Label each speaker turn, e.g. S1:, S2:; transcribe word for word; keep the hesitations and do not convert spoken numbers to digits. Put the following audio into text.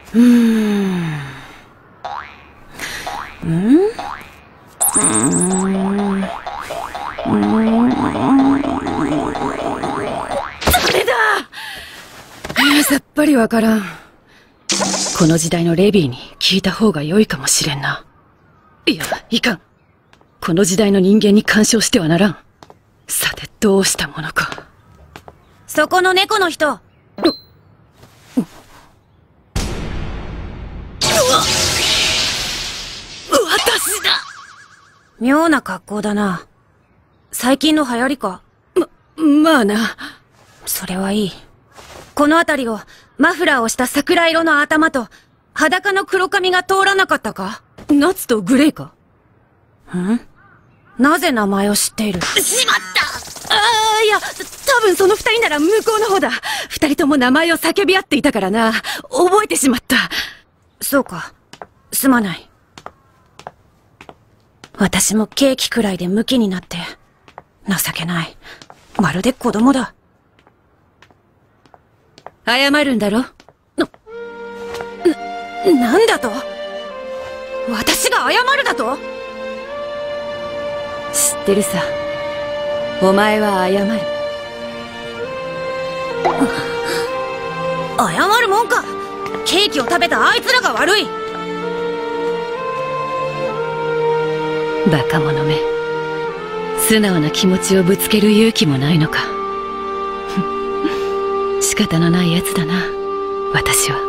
S1: うーん。うんうーん。ダメだ。さっぱりわからん。この時代のレビーに聞いた方が良いかもしれんな。いや、いかん。この時代の人間に干渉してはならん。さて、どうしたものか。
S2: そこの猫の人。
S1: 私だ。
S2: 妙な格好だな。最近の流行りか。
S1: ま、まあな。
S2: それはいい。この辺りをマフラーをした桜色の頭と裸の黒髪が通らなかったか？
S1: ナツとグレイか？
S2: ん？なぜ名前を知っている？
S1: しまった。ああ、いや、多分その二人なら向こうの方だ。二人とも名前を叫び合っていたからな。覚えてしまった。
S2: そうか。すまない。私もケーキくらいでムキになって、情けない。まるで子供だ。
S1: 謝るんだろ？
S2: な、な、なんだと？私が謝るだと？
S1: 知ってるさ。お前は謝る。
S2: 謝るもんか。ケーキを食べたあいつらが悪い。
S1: バカ者め。素直な気持ちをぶつける勇気もないのか。仕方のないやつだな、私は。